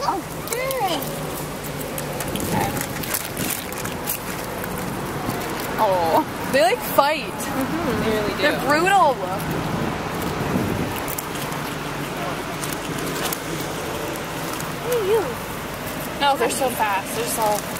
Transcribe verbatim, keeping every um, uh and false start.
Oh, good. Okay. Oh, they like fight. Mm-hmm. They really do. They're brutal. Hey, you. No, they're so fast. They're just all